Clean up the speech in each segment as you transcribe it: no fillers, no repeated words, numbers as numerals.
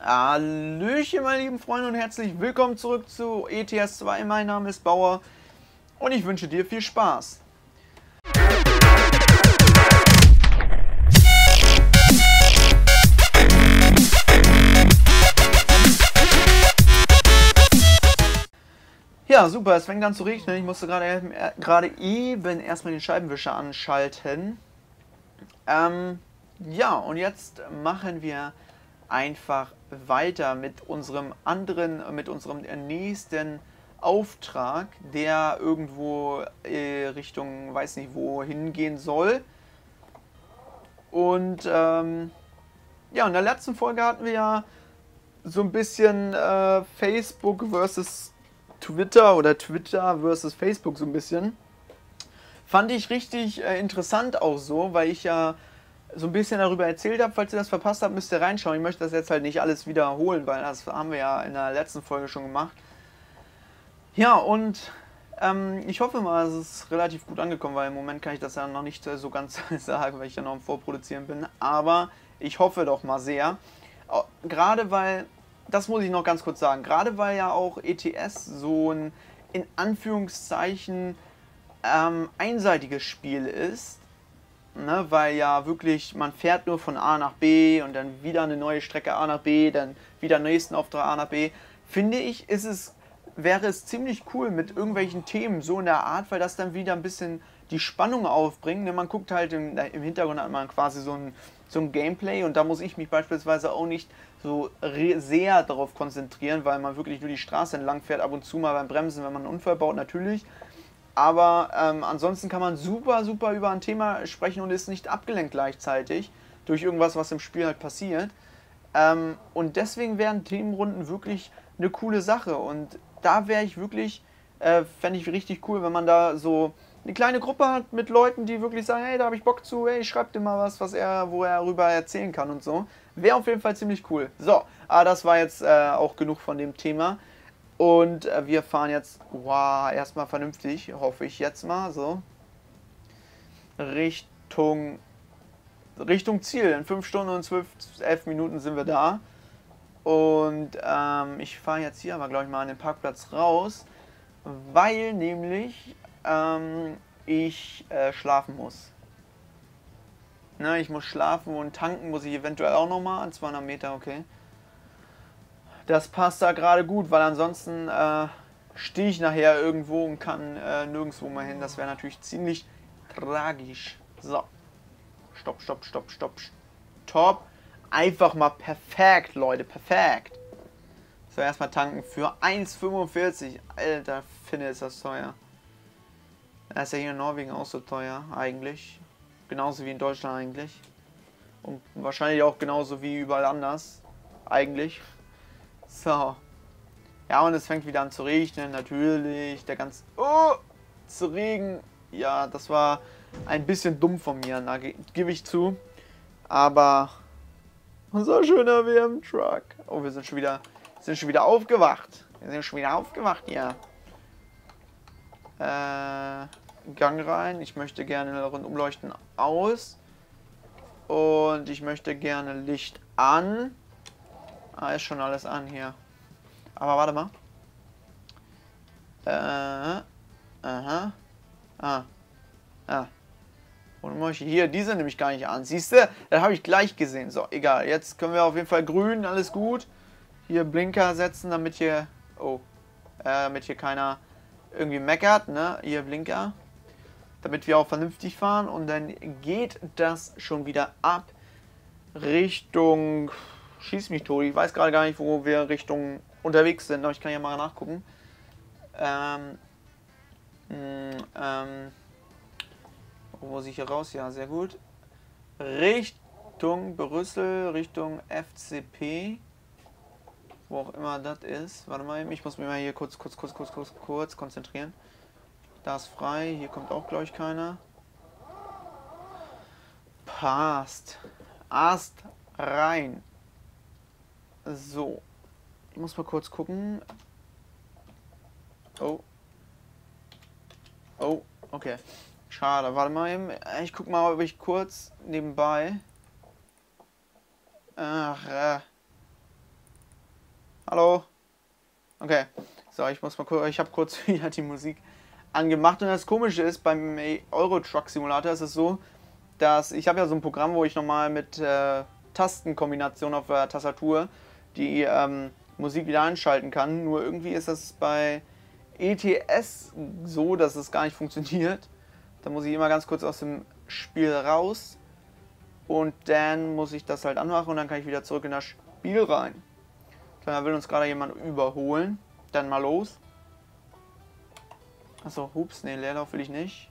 Hallöchen, meine lieben Freunde, und herzlich willkommen zurück zu ETS 2. Mein Name ist Bauer und ich wünsche dir viel Spaß. Ja, super, es fängt an zu regnen. Ich musste gerade eben erstmal den Scheibenwischer anschalten. Ja, und jetzt machen wir einfach weiter mit unserem nächsten Auftrag, der irgendwo Richtung, weiß nicht wo, hingehen soll. Und ja, in der letzten Folge hatten wir ja so ein bisschen Facebook versus Twitter oder Twitter versus Facebook so ein bisschen. Fand ich richtig interessant auch so, weil ich ja so ein bisschen darüber erzählt habe. Falls ihr das verpasst habt, müsst ihr reinschauen. Ich möchte das jetzt halt nicht alles wiederholen, weil das haben wir ja in der letzten Folge schon gemacht. Ja, und ich hoffe mal, es ist relativ gut angekommen, weil im Moment kann ich das ja noch nicht so ganz sagen, weil ich ja noch am Vorproduzieren bin. Aber ich hoffe doch mal sehr. Gerade weil, das muss ich noch ganz kurz sagen, gerade weil ja auch ETS so ein, in Anführungszeichen, einseitiges Spiel ist, ne, weil ja wirklich, man fährt nur von A nach B und dann wieder eine neue Strecke A nach B, dann wieder nächsten Auftrag A nach B, finde ich, wäre es ziemlich cool mit irgendwelchen Themen so in der Art, weil das dann wieder ein bisschen die Spannung aufbringt. Ne? Man guckt halt im Hintergrund hat man quasi so ein Gameplay und da muss ich mich beispielsweise auch nicht so sehr darauf konzentrieren, weil man wirklich nur die Straße entlang fährt, ab und zu mal beim Bremsen, wenn man einen Unfall baut, natürlich. Aber ansonsten kann man super über ein Thema sprechen und ist nicht abgelenkt gleichzeitig durch irgendwas, was im Spiel halt passiert. Und deswegen wären Themenrunden wirklich eine coole Sache. Und da wäre ich wirklich, fände ich richtig cool, wenn man da so eine kleine Gruppe hat mit Leuten, die wirklich sagen, hey, da habe ich Bock zu, hey, schreibt dir mal was, wo er darüber erzählen kann und so. Wäre auf jeden Fall ziemlich cool. So, aber das war jetzt auch genug von dem Thema. Und wir fahren jetzt, wow, erstmal vernünftig, hoffe ich jetzt mal, so, Richtung Ziel. In 5 Stunden und 11 Minuten sind wir da. Und ich fahre jetzt hier aber, glaube ich, mal an den Parkplatz raus, weil nämlich ich schlafen muss. Ne, ich muss schlafen und tanken muss ich eventuell auch nochmal an 200 Meter, okay. Das passt da gerade gut, weil ansonsten stehe ich nachher irgendwo und kann nirgendwo mal hin. Das wäre natürlich ziemlich tragisch. So. Stopp. Einfach mal perfekt, Leute. Perfekt. So, erstmal tanken für 1,45. Alter, finde ist das teuer. Das ist ja hier in Norwegen auch so teuer, eigentlich. Genauso wie in Deutschland eigentlich. Und wahrscheinlich auch genauso wie überall anders. Eigentlich. So. Ja, und es fängt wieder an zu regnen, natürlich. Zu Regen. Ja, das war ein bisschen dumm von mir, gebe ich zu. Aber unser schöner WM-Truck. Oh, wir sind schon wieder aufgewacht. Ja. Gang rein. Ich möchte gerne Rundumleuchten aus. Und ich möchte gerne Licht an. Ah, ist schon alles an hier. Aber warte mal. Aha. Und mache ich hier, die sind nämlich gar nicht an. Siehst du? Das habe ich gleich gesehen. So, egal. Jetzt können wir auf jeden Fall grün, alles gut. Hier Blinker setzen, damit hier. Oh. Damit hier keiner irgendwie meckert, ne? Hier Blinker. Damit wir auch vernünftig fahren. Und dann geht das schon wieder ab Richtung. Schieß mich tot. Ich weiß gerade gar nicht, wo wir Richtung unterwegs sind, aber ich kann ja mal nachgucken. Wo muss ich hier raus? Ja, sehr gut. Richtung Brüssel, Richtung FCP. Wo auch immer das ist. Warte mal, ich muss mich mal hier kurz konzentrieren. Da ist frei. Hier kommt auch, glaube ich, keiner. Passt. Ast rein. So. Ich muss mal kurz gucken. Oh, okay. Schade. Warte mal eben. Ich guck mal, ob ich kurz nebenbei. Ach, Hallo. Okay. So, ich muss mal kurz, ich habe kurz wieder die Musik angemacht. Und das Komische ist, beim Euro Truck Simulator ist es so, dass ich habe ja so ein Programm, wo ich nochmal mit Tastenkombination auf der Tastatur die Musik wieder einschalten kann. Nur irgendwie ist das bei ETS so, dass es gar nicht funktioniert. Da muss ich immer ganz kurz aus dem Spiel raus und dann muss ich das halt anmachen und dann kann ich wieder zurück in das Spiel rein. Da will uns gerade jemand überholen. Dann mal los. Achso, hups, ne, Leerlauf will ich nicht.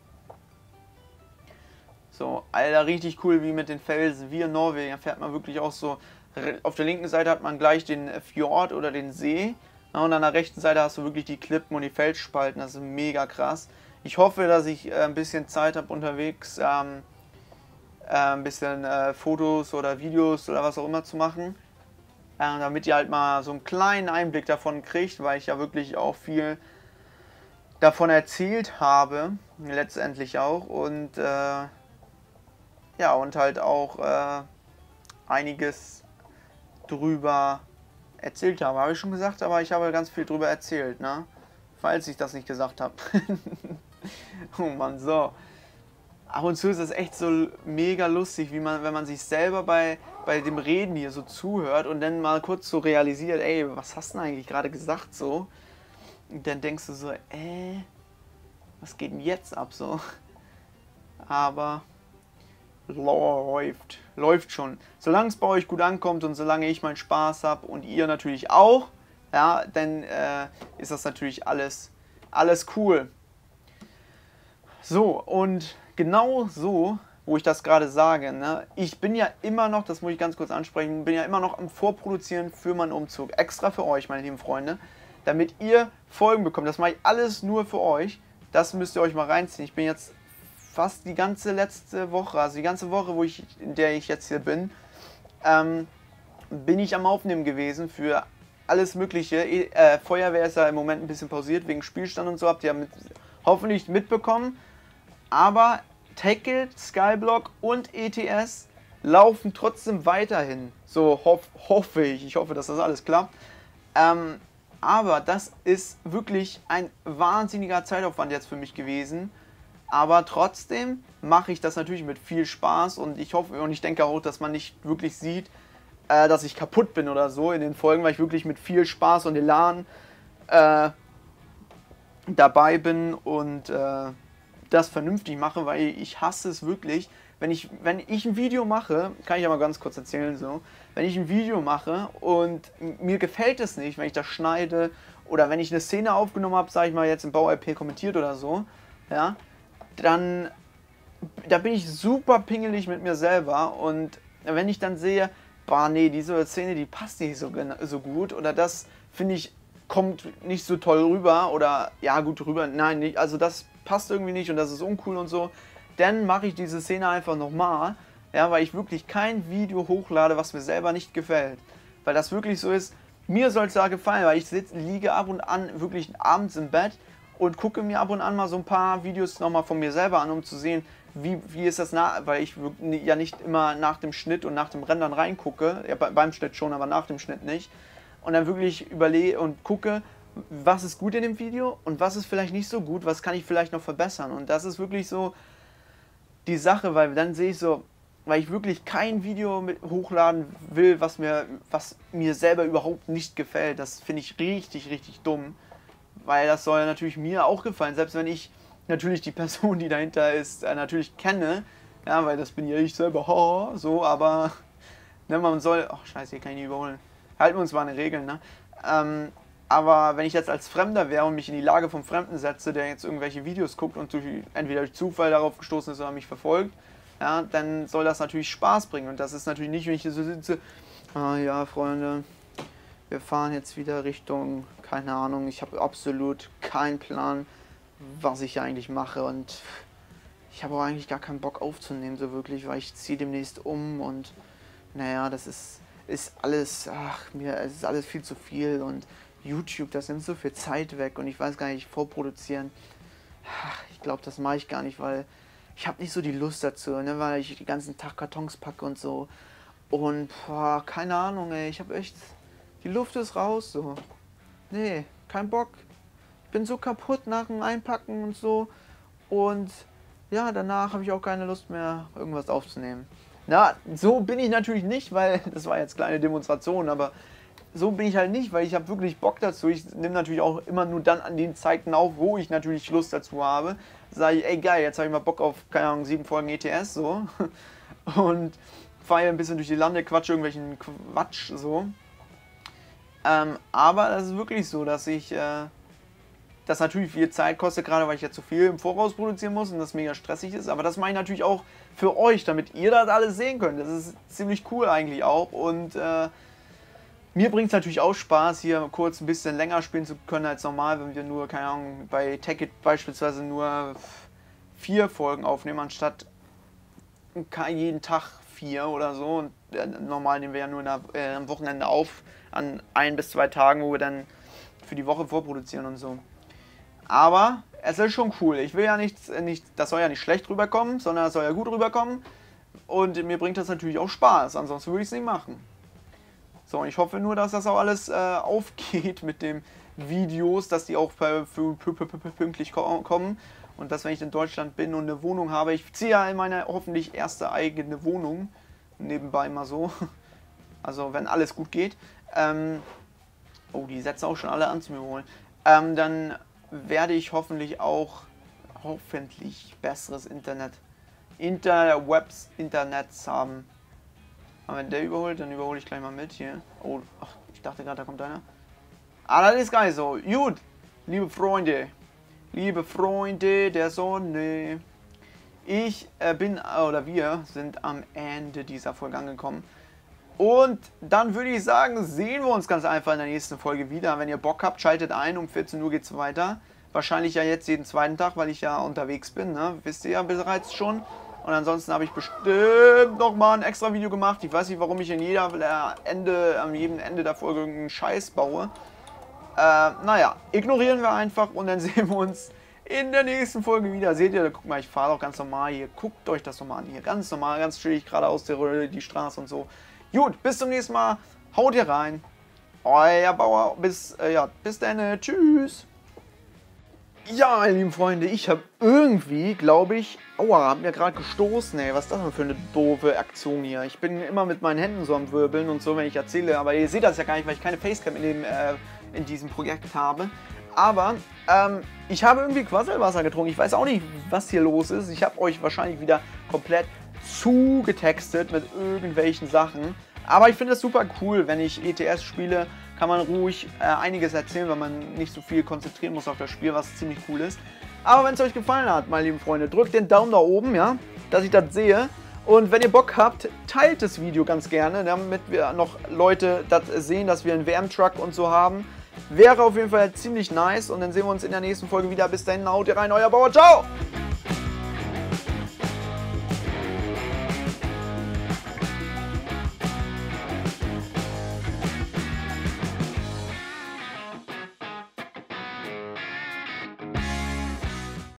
So, Alter, richtig cool wie mit den Felsen. Wie in Norwegen fährt man wirklich auch so. Auf der linken Seite hat man gleich den Fjord oder den See. Und an der rechten Seite hast du wirklich die Klippen und die Felsspalten. Das ist mega krass. Ich hoffe, dass ich ein bisschen Zeit habe unterwegs, ein bisschen Fotos oder Videos oder was auch immer zu machen. Damit ihr halt mal so einen kleinen Einblick davon kriegt, weil ich ja wirklich auch viel davon erzählt habe, letztendlich auch. Und ja, und halt auch einiges drüber erzählt habe. Habe ich schon gesagt, aber ich habe ganz viel drüber erzählt, ne? Falls ich das nicht gesagt habe. Oh Mann, so. Ab und zu ist es echt so mega lustig, wie man, wenn man sich selber bei dem Reden hier so zuhört und dann mal kurz so realisiert, ey, was hast du denn eigentlich gerade gesagt so? Und dann denkst du so, was geht denn jetzt ab so? Aber läuft schon. Solange es bei euch gut ankommt und solange ich meinen Spaß habe und ihr natürlich auch, ja, dann ist das natürlich alles cool. So, und genau so, wo ich das gerade sage, ne, ich bin ja immer noch, das muss ich ganz kurz ansprechen, bin ja immer noch am Vorproduzieren für meinen Umzug. Extra für euch, meine lieben Freunde, damit ihr Folgen bekommt. Das mache ich alles nur für euch. Das müsst ihr euch mal reinziehen. Ich bin jetzt fast die ganze letzte Woche, also die ganze Woche, in der ich jetzt hier bin, bin ich am Aufnehmen gewesen für alles Mögliche. Feuerwehr ist ja im Moment ein bisschen pausiert wegen Spielstand und so, habt ihr ja hoffentlich mitbekommen. Aber Tackle, Skyblock und ETS laufen trotzdem weiterhin. So hoffe ich. Ich hoffe, dass das alles klappt. Aber das ist wirklich ein wahnsinniger Zeitaufwand jetzt für mich gewesen. Aber trotzdem mache ich das natürlich mit viel Spaß und ich hoffe und ich denke auch, dass man nicht wirklich sieht, dass ich kaputt bin oder so in den Folgen, weil ich wirklich mit viel Spaß und Elan dabei bin und das vernünftig mache, weil ich hasse es wirklich, wenn ich ein Video mache, kann ich ja mal ganz kurz erzählen so, wenn ich ein Video mache und mir gefällt es nicht, wenn ich das schneide oder wenn ich eine Szene aufgenommen habe, sage ich mal jetzt im Bau-RP kommentiert oder so, ja, dann da bin ich super pingelig mit mir selber und wenn ich dann sehe, boah nee, diese Szene, die passt nicht so gut oder das finde ich kommt nicht so toll rüber oder ja gut rüber, nein, nicht, also das passt irgendwie nicht und das ist uncool und so, dann mache ich diese Szene einfach nochmal, ja, weil ich wirklich kein Video hochlade, was mir selber nicht gefällt, weil das wirklich so ist, mir soll es da gefallen, weil ich liege ab und an wirklich abends im Bett und gucke mir ab und an mal so ein paar Videos nochmal von mir selber an, um zu sehen, wie ist das, weil ich ja nicht immer nach dem Schnitt und nach dem Rendern reingucke, ja, beim Schnitt schon, aber nach dem Schnitt nicht. Und dann wirklich überlege und gucke, was ist gut in dem Video und was ist vielleicht nicht so gut, was kann ich vielleicht noch verbessern. Und das ist wirklich so die Sache, weil dann sehe ich so, weil ich wirklich kein Video hochladen will, was mir selber überhaupt nicht gefällt. Das finde ich richtig, richtig dumm. Weil das soll natürlich mir auch gefallen, selbst wenn ich natürlich die Person, die dahinter ist, natürlich kenne. Ja, weil das bin ja ich selber, so, aber ne, man soll, ach scheiße, hier kann ich nicht überholen. Halten wir uns mal an die Regeln, ne? Aber wenn ich jetzt als Fremder wäre und mich in die Lage vom Fremden setze, der jetzt irgendwelche Videos guckt und entweder durch Zufall darauf gestoßen ist oder mich verfolgt, ja, dann soll das natürlich Spaß bringen. Und das ist natürlich nicht, wenn ich hier so sitze, ah ja, Freunde, wir fahren jetzt wieder Richtung, keine Ahnung, ich habe absolut keinen Plan, was ich eigentlich mache und ich habe auch eigentlich gar keinen Bock aufzunehmen, so wirklich, weil ich ziehe demnächst um und naja, das ist alles, es ist alles viel zu viel und YouTube, das nimmt so viel Zeit weg und ich weiß gar nicht, vorproduzieren, ich glaube, das mache ich gar nicht, weil ich habe nicht so die Lust dazu, ne, weil ich den ganzen Tag Kartons packe und so und boah, keine Ahnung, ey, ich habe echt Die Luft ist raus, so. Nee, kein Bock. Ich bin so kaputt nach dem Einpacken und so. Und ja, danach habe ich auch keine Lust mehr, irgendwas aufzunehmen. Na, so bin ich natürlich nicht, weil das war jetzt kleine Demonstration, aber so bin ich halt nicht, weil ich habe wirklich Bock dazu. Ich nehme natürlich auch immer nur dann an den Zeiten auf, wo ich natürlich Lust dazu habe. Sage ich, ey geil, jetzt habe ich mal Bock auf, keine Ahnung, 7 Folgen ETS, so. Und fahre ein bisschen durch die Lande, quatsche irgendwelchen Quatsch, so. Aber das ist wirklich so, dass ich das natürlich viel Zeit kostet, gerade weil ich ja zu viel im Voraus produzieren muss und das mega stressig ist. Aber das mache ich natürlich auch für euch, damit ihr das alles sehen könnt. Das ist ziemlich cool eigentlich auch. Und mir bringt es natürlich auch Spaß, hier kurz ein bisschen länger spielen zu können als normal, wenn wir nur, keine Ahnung, bei Tekkit beispielsweise nur 4 Folgen aufnehmen, anstatt jeden Tag 4 oder so. Und normal nehmen wir ja nur am Wochenende auf, an 1 bis 2 Tagen, wo wir dann für die Woche vorproduzieren und so. Aber es ist schon cool. Ich will ja das soll ja nicht schlecht rüberkommen, sondern es soll ja gut rüberkommen. Und mir bringt das natürlich auch Spaß, ansonsten würde ich es nicht machen. So, und ich hoffe nur, dass das auch alles aufgeht mit den Videos, dass die auch pünktlich kommen. Und dass, wenn ich in Deutschland bin und eine Wohnung habe, ich ziehe ja in meine hoffentlich erste eigene Wohnung, nebenbei mal so. Also, wenn alles gut geht. Oh, die setzen auch schon alle an zu mir holen. Dann werde ich hoffentlich besseres Internets haben. Aber wenn der überholt, dann überhole ich gleich mal mit hier. Oh, ach, ich dachte gerade, da kommt einer. Ah, das ist geil so. Gut, liebe Freunde der Sonne. Wir sind am Ende dieser Folge angekommen. Und dann würde ich sagen, sehen wir uns ganz einfach in der nächsten Folge wieder. Wenn ihr Bock habt, schaltet ein, um 14 Uhr geht es weiter. Wahrscheinlich ja jetzt jeden zweiten Tag, weil ich ja unterwegs bin, ne? Wisst ihr ja bereits schon. Und ansonsten habe ich bestimmt nochmal ein extra Video gemacht. Ich weiß nicht, warum ich an jedem Ende der Folge irgendeinen Scheiß baue. Naja, ignorieren wir einfach und dann sehen wir uns in der nächsten Folge wieder. Seht ihr, guck mal, ich fahre auch ganz normal hier. Guckt euch das nochmal an hier. Ganz normal, ganz chillig, geradeaus die Straße und so. Gut, bis zum nächsten Mal. Haut ihr rein. Euer Bauer. Bis dann. Tschüss. Ja, meine lieben Freunde, ich habe irgendwie, glaube ich... Aua, hab mir gerade gestoßen, ey. Was ist das denn für eine doofe Aktion hier? Ich bin immer mit meinen Händen so am Wirbeln und so, wenn ich erzähle. Aber ihr seht das ja gar nicht, weil ich keine Facecam in diesem Projekt habe. Aber ich habe irgendwie Quasselwasser getrunken. Ich weiß auch nicht, was hier los ist. Ich habe euch wahrscheinlich wieder komplett zugetextet mit irgendwelchen Sachen. Aber ich finde es super cool, wenn ich ETS spiele, kann man ruhig einiges erzählen, weil man nicht so viel konzentrieren muss auf das Spiel, was ziemlich cool ist. Aber wenn es euch gefallen hat, meine lieben Freunde, drückt den Daumen nach oben, ja, dass ich das sehe. Und wenn ihr Bock habt, teilt das Video ganz gerne, damit wir noch Leute das sehen, dass wir einen WM-Truck und so haben. Wäre auf jeden Fall ziemlich nice und dann sehen wir uns in der nächsten Folge wieder. Bis dahin, haut ihr rein, euer Bauer, ciao!